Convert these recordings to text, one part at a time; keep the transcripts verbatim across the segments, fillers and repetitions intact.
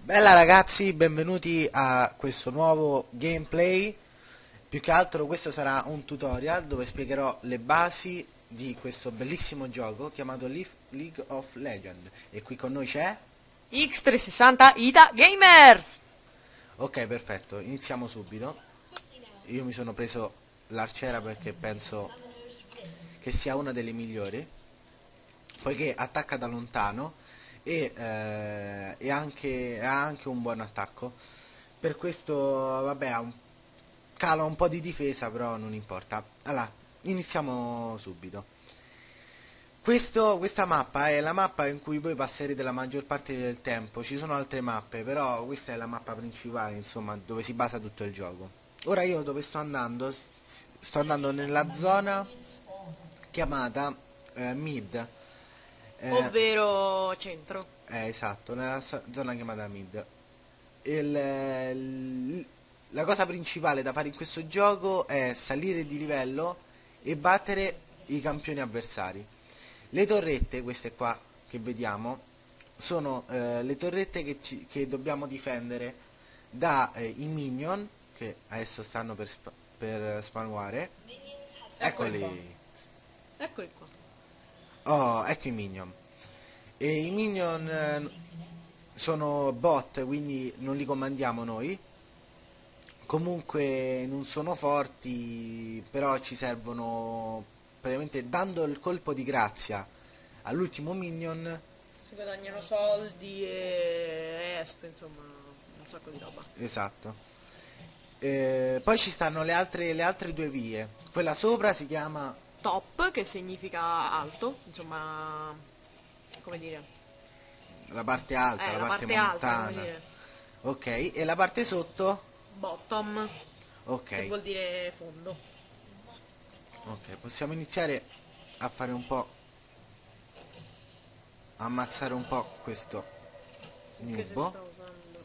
Bella ragazzi, benvenuti a questo nuovo gameplay. Più che altro questo sarà un tutorial dove spiegherò le basi di questo bellissimo gioco chiamato Leaf- League of Legends. E qui con noi c'è? X trecentosessanta Ita Gamers! Ok, perfetto, iniziamo subito. Io mi sono preso l'arciera perché penso che sia una delle migliori, poiché attacca da lontano e, eh, e anche, ha anche un buon attacco. Per questo, vabbè, ha un cala un po' di difesa, però non importa. Allora, iniziamo subito. Questo, questa mappa è la mappa in cui voi passerete la maggior parte del tempo. Ci sono altre mappe, però questa è la mappa principale, insomma, dove si basa tutto il gioco. Ora io dove sto andando? S- Sto andando nella zona chiamata eh, Mid. Eh, Ovvero centro. eh, esatto, nella so- zona chiamata Mid. Il- il- la cosa principale da fare in questo gioco è salire di livello e battere i campioni avversari. Le torrette, queste qua che vediamo, sono eh, le torrette che, ci- che dobbiamo difendere dai eh, i minion che adesso stanno per, spa- per spawnare. Eccoli qua. Eccoli. Eccoli qua. Oh, ecco i minion. E i minion eh, sono bot, quindi non li comandiamo noi. Comunque non sono forti, però ci servono praticamente dando il colpo di grazia all'ultimo minion. Si guadagnano soldi e esp, insomma, un sacco di roba. Esatto. Eh, poi ci stanno le altre, le altre due vie. Quella sopra si chiama Top, che significa alto, insomma, come dire, la parte alta, eh, la la parte parte alta, come montana. dire, Ok, e la parte sotto? bottom, Ok, che vuol dire fondo. ok, possiamo iniziare a fare un po', ammazzare un po' questo Che se nubo. sta usando.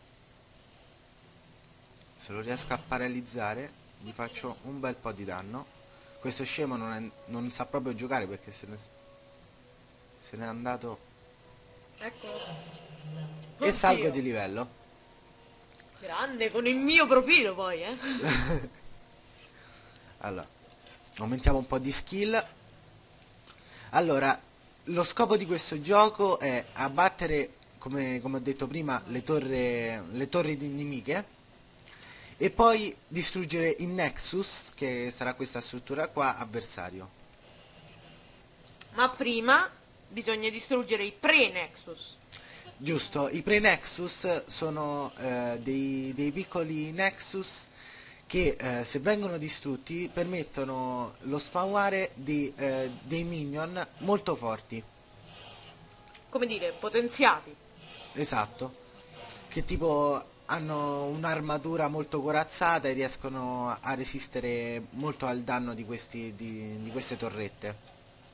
Se lo riesco a paralizzare, gli faccio un bel po' di danno. Questo scemo non, è- non sa proprio giocare perché se ne, se n'è andato. Eccolo. E salgo Oddio. di livello. Grande, con il mio profilo poi, eh. Allora, aumentiamo un po' di skill. Allora, lo scopo di questo gioco è abbattere, come, come ho detto prima, le, torre, le torri di nemiche e poi distruggere il Nexus, che sarà questa struttura qua, avversario. Ma prima bisogna distruggere i pre-Nexus. Giusto, i pre-Nexus sono eh, dei, dei piccoli Nexus che eh, se vengono distrutti permettono lo spawnare di, eh, dei minion molto forti. Come dire, potenziati. Esatto, che tipo hanno un'armatura molto corazzata e riescono a resistere molto al danno di, questi, di, di queste torrette.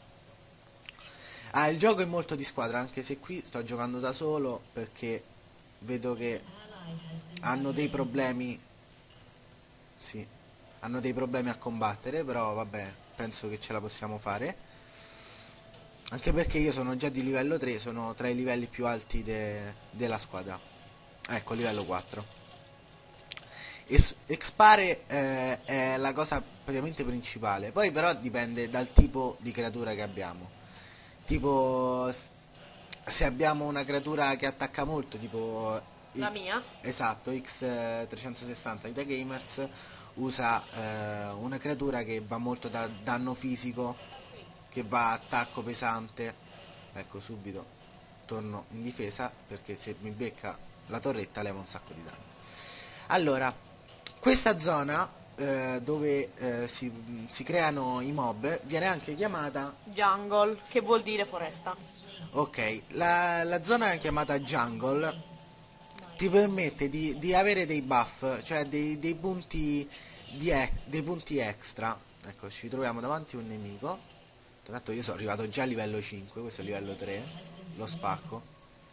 Ah, il gioco è molto di squadra, anche se qui sto giocando da solo perché vedo che hanno dei problemi. Sì, hanno dei problemi a combattere, però vabbè, penso che ce la possiamo fare. Anche perché io sono già di livello tre, sono tra i livelli più alti de- della squadra. Ecco, livello quattro. Es- Expare eh, è la cosa praticamente principale, poi però dipende dal tipo di creatura che abbiamo. Tipo, s- se abbiamo una creatura che attacca molto, tipo La i- mia? esatto, X trecentosessanta Ita Gamers usa eh, una creatura che va molto da danno fisico, che va a attacco pesante. Ecco, subito torno in difesa perché se mi becca la torretta leva un sacco di danno. Allora, questa zona eh, dove eh, si, si creano i mob viene anche chiamata. Jungle, che vuol dire foresta. Ok, la, la zona chiamata jungle ti permette di, di avere dei buff, cioè dei, dei punti di ec- dei punti extra. Ecco, ci troviamo davanti a un nemico. Tra l'altro io sono arrivato già a livello cinque, questo è livello tre, lo spacco.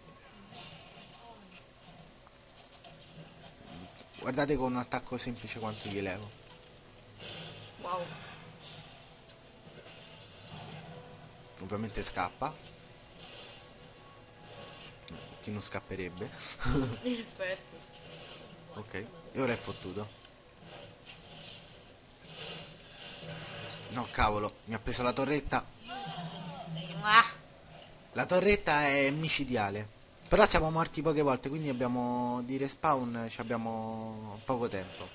Guardate con un attacco semplice quanto gli levo. Wow. Ovviamente scappa. Ok, chi non scapperebbe. In effetti. Ok, e ora è fottuto. No, cavolo, mi ha preso la torretta. Ah, La torretta è micidiale. Però siamo morti poche volte, quindi abbiamo di respawn, ci abbiamo poco tempo.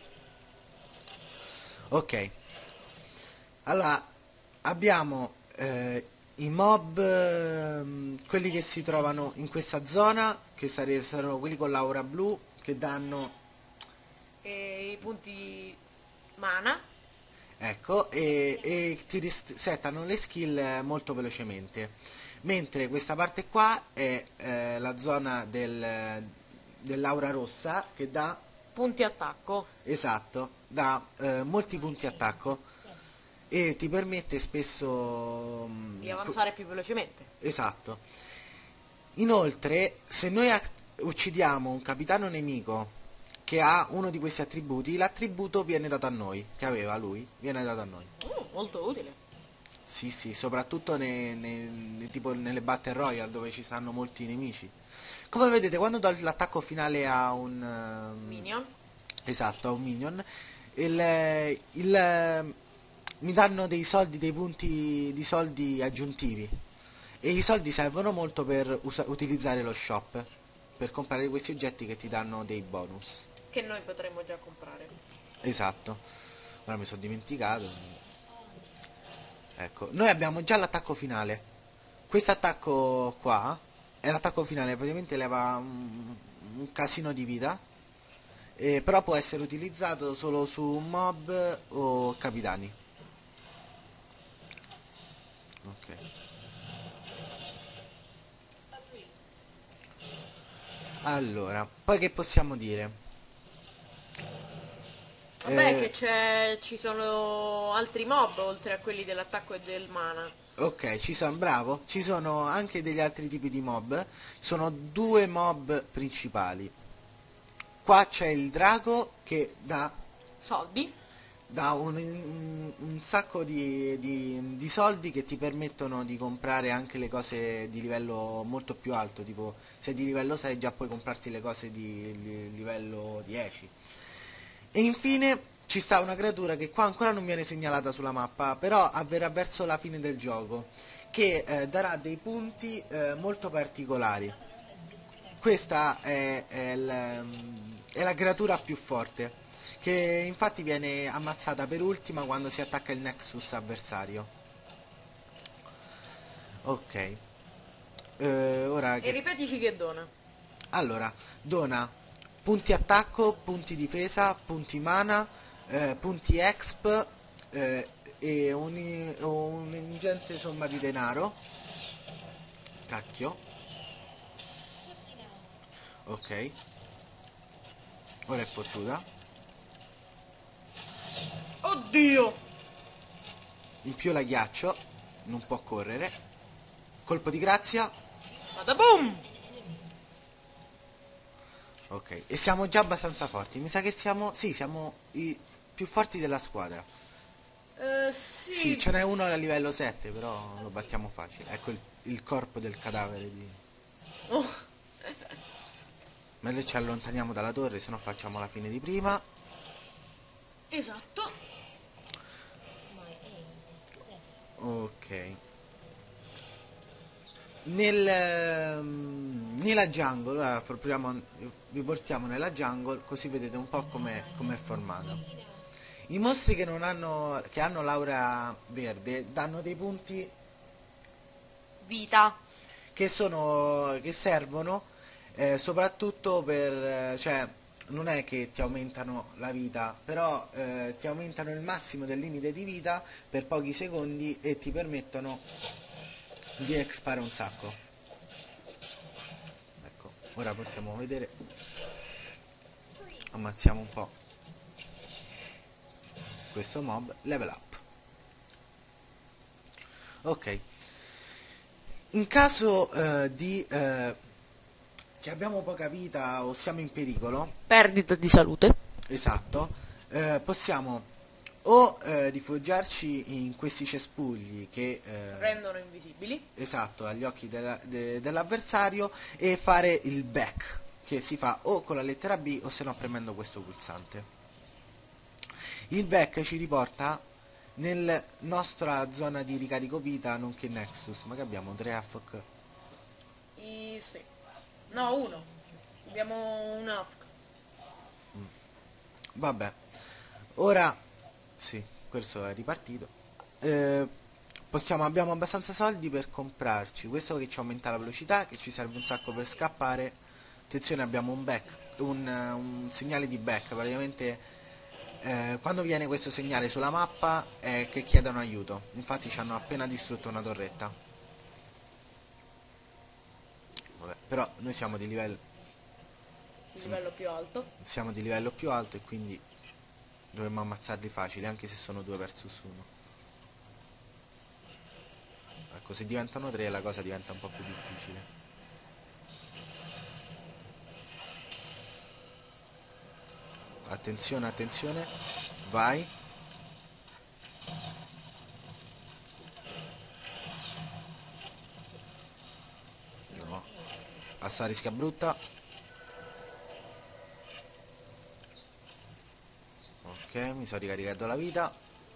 Ok, allora abbiamo eh, i mob, ehm, quelli che si trovano in questa zona, che sarebbero quelli con l'aura blu, che danno, e i punti mana. ecco, e, e ti resettano le skill eh, molto velocemente. Mentre questa parte qua è eh, la zona del, dell'aura rossa che dà, Punti attacco. esatto, dà eh, molti punti attacco e ti permette spesso... Di mm, co- avanzare più velocemente. esatto. Inoltre, se noi act- uccidiamo un capitano nemico che ha uno di questi attributi, l'attributo viene dato a noi, che aveva lui, viene dato a noi. Uh, molto utile. Sì, sì, soprattutto ne- ne- ne- tipo nelle Battle Royale dove ci stanno molti nemici. Come vedete, quando do l'attacco finale a un... ehm, Minion. esatto, a un minion, il, il- mi danno dei soldi, dei punti di soldi aggiuntivi. E i soldi servono molto per usa- utilizzare lo shop, per comprare questi oggetti che ti danno dei bonus. Che noi potremmo già comprare. Esatto. Ora mi sono dimenticato. Ecco, noi abbiamo già l'attacco finale. Questo attacco qua è l'attacco finale, praticamente leva un, un casino di vita, eh, però può essere utilizzato solo su mob o capitani. Ok. Allora, poi che possiamo dire? Vabbè Eh, che c'è, ci sono altri mob oltre a quelli dell'attacco e del mana. ok, ci sono, bravo, ci sono anche degli altri tipi di mob. Sono due mob principali. Qua c'è il drago che dà, Soldi. dà un, un- un sacco di, di- di soldi che ti permettono di comprare anche le cose di livello molto più alto. Tipo, se di livello sei già puoi comprarti le cose di, di livello dieci. E infine ci sta una creatura che qua ancora non viene segnalata sulla mappa, però avverrà verso la fine del gioco, che eh, darà dei punti eh, molto particolari. Questa è, è il, ehm, è la creatura più forte, che infatti viene ammazzata per ultima quando si attacca il Nexus avversario. Ok, eh, ora E che... ripetici che dona. Allora, dona punti attacco, punti difesa, punti mana, eh, punti exp eh, e un- un'ingente somma di denaro. Cacchio. Ok, ora è fottuta. Oddio! In più la ghiaccio, non può correre. Colpo di grazia. Vada boom! Ok, e siamo già abbastanza forti. Mi sa che siamo... Sì, siamo i più forti della squadra. Eh, Sì, sì. ce n'è uno a livello sette, però lo battiamo facile. Ecco il, il corpo del cadavere di... Oh, Meglio ci allontaniamo dalla torre, se no facciamo la fine di prima. esatto. Ok. Nel, ehm, nella jungle, ora proviamo- vi portiamo nella jungle così vedete un po' come è formato. I mostri che non hanno, che hanno l'aura verde danno dei punti Vita. che sono, che servono eh, soprattutto per, eh, cioè non è che ti aumentano la vita, però eh, ti aumentano il massimo del limite di vita per pochi secondi e ti permettono di expare un sacco. Ecco, ora possiamo vedere, ammazziamo un po' questo mob, level up. Ok, in caso eh, di eh, che abbiamo poca vita o siamo in pericolo, Perdita di salute. esatto, eh, possiamo o eh, rifugiarci in questi cespugli che eh, Rendono invisibili. esatto, agli occhi della- de- dell'avversario, e fare il back, che si fa o con la lettera B o se no premendo questo pulsante. Il back ci riporta nella nostra zona di ricarico vita nonché Nexus. Ma che abbiamo? Tre A F K? I... sì. No, uno. Abbiamo un A F K. Vabbè, ora sì, questo è ripartito. Eh, possiamo, abbiamo abbastanza soldi per comprarci questo che ci aumenta la velocità, che ci serve un sacco per scappare. Attenzione, abbiamo un back, un, eh, un segnale di back. Praticamente eh, quando viene questo segnale sulla mappa è che chiedono aiuto. Infatti ci hanno appena distrutto una torretta. Vabbè, però noi siamo di livello Il livello più alto. siamo di livello più alto e quindi dovremmo ammazzarli facili, anche se sono due versus uno. Ecco, se diventano tre la cosa diventa un po' più difficile. Attenzione, attenzione. Vai. No. Assa rischia brutta. Ok, mi sono ricaricato la vita.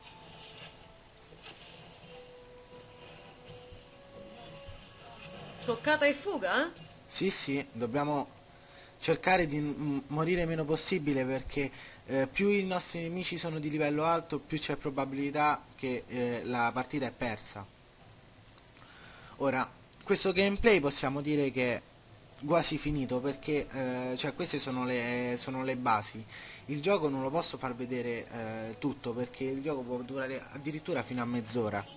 Toccata e fuga, eh? Sì, sì, dobbiamo cercare di mm, morire meno possibile, perché eh, più i nostri nemici sono di livello alto, più c'è probabilità che eh, la partita è persa. Ora, questo gameplay possiamo dire che è quasi finito, perché eh, cioè queste sono le, sono le basi. Il gioco non lo posso far vedere eh, tutto, perché il gioco può durare addirittura fino a mezz'ora.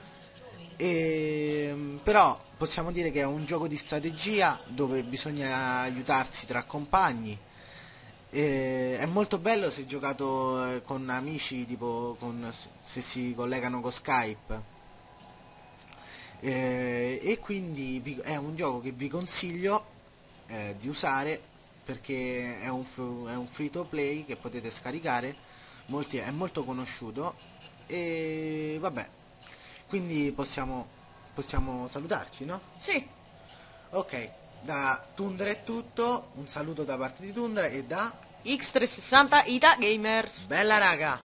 E, però possiamo dire che è un gioco di strategia dove bisogna aiutarsi tra compagni. E, è molto bello se giocato eh, con amici, tipo con, se si collegano con Skype. Eh, e quindi vi- è un gioco che vi consiglio eh, di usare, perché è un, f- è un free to play che potete scaricare, molti- è molto conosciuto, e vabbè, quindi possiamo, possiamo salutarci, no? Sì. Ok, da Tundra è tutto, un saluto da parte di Tundra e da X trecentosessanta Ita Gamers. Bella raga!